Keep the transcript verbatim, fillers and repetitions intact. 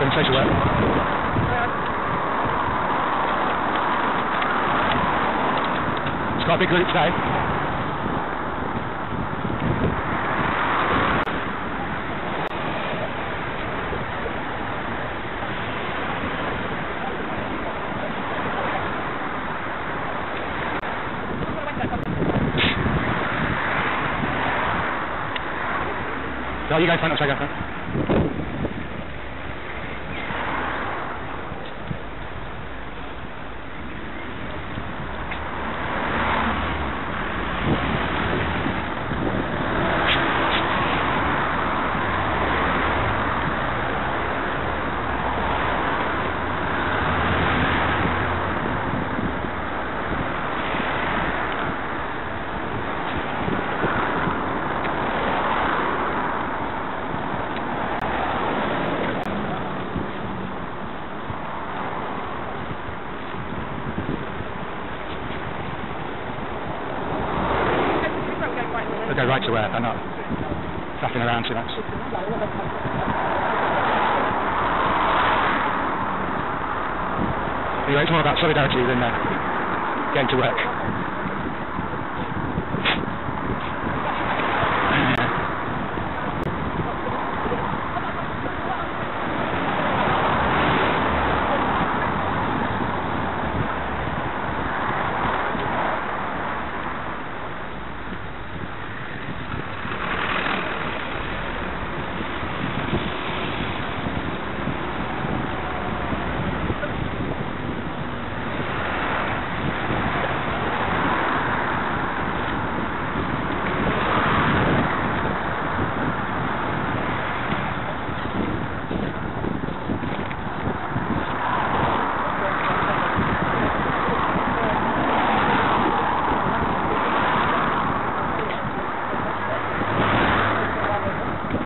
doing social work. It's quite a big group today. No, you go front, I'll try to go front. Go right to work, I'm not faffing around too much. Anyway, it's more about solidarity than uh, getting to work.